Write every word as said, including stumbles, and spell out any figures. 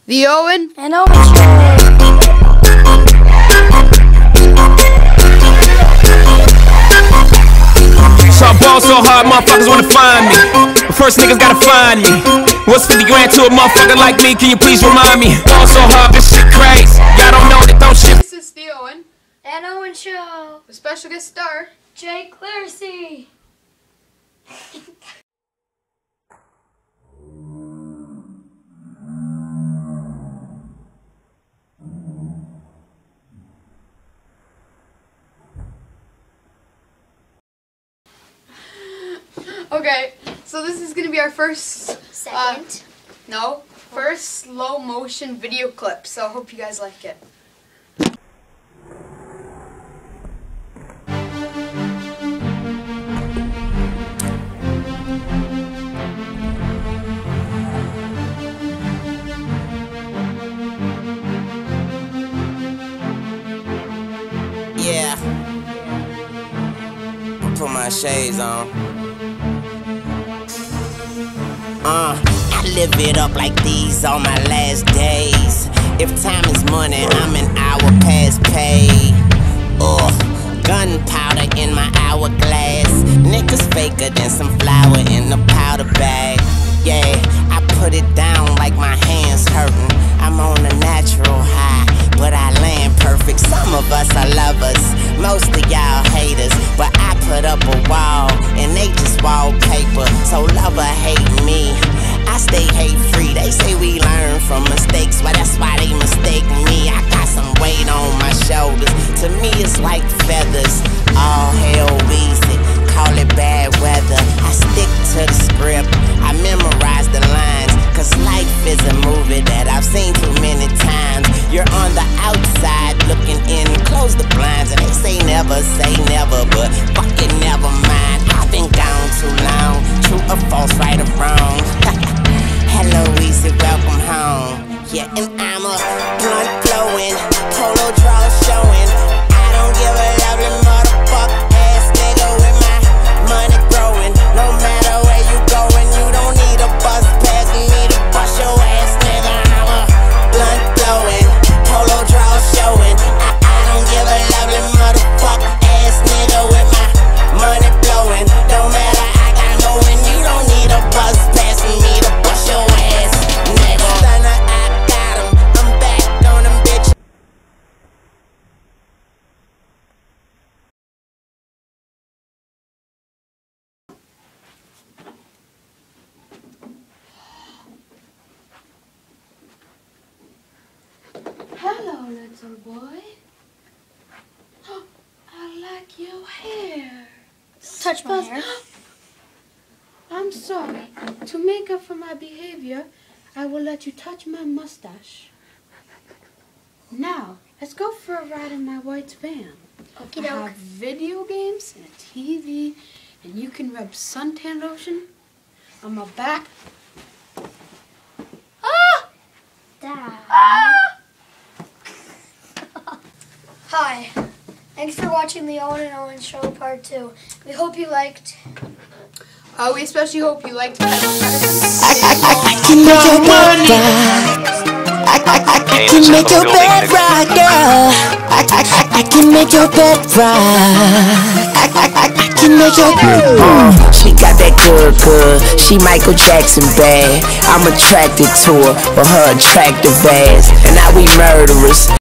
The Owen and Owen Show. So I ball so hard, motherfuckers wanna find me. But first niggas gotta find me. What's fifty grand to a motherfucker like me? Can you please remind me? Ball so hard, this shit crazy. Y'all don't know that don't shit. This is the Owen and Owen Show. with special guest star Jake Laracy. Okay, so this is gonna be our first Second. Uh, no, first slow motion video clip. So I hope you guys like it. Yeah. Put my shades on. Uh, I live it up like these on my last days. If time is money, I'm an hour past pay. Ugh, gunpowder in my hourglass. Niggas faker than some flour in the powder bag. Yeah, I put it down like my hands hurting. I'm on a natural high, but I land perfect. Some of us are lovers, most of y'all haters. But I put up a wall, and they just wallpaper. So love or hate me, I stay hate free. They say we learn from mistakes, well that's why they mistake me. I got some weight on my shoulders, to me it's like feathers. All hell easy, call it bad weather. I stick to the script, I memorize the lines, cause life is a movie that I've seen too many times. You're on the outside looking in, close the blinds, and they say never say never, but fucking never mind. I've been gone too long, true or false, right or wrong. Hello easy, welcome home. Yeah, and I'm a blunt blowing, polo draw showing. I don't give a lovely motherfuck ass nigga with my money growing. No matter where you going, you don't need a bus pass me to bust your ass, nigga. I'm a blunt blowing, polo draw showing. I, I don't give a lovely motherfuck ass nigga with my money blowing. No matter I got going, you don't need a bus pass me to bust your ass, nigga. Stunner, I got him, I'm back on them bitch. Hello, little boy. I like your hair. Touch my hair. I'm sorry. To make up for my behavior, I will let you touch my mustache. Now, let's go for a ride in my white van. Okie I doke. have video games and a T V, and you can rub suntan lotion on my back. Ah! Dad. Hi. Thanks for watching the Owen and Owen Show Part two. We hope you liked. Uh, we especially hope you liked. I, I, I can make your bed rock. I, I, I, I can make your bed rock, girl. I, I, I, I can make your bed rock. I, I, I, I can make your bed rock. Uh, she got that good, good. She Michael Jackson bad. I'm attracted to her for her attractive ass, and now we murderers.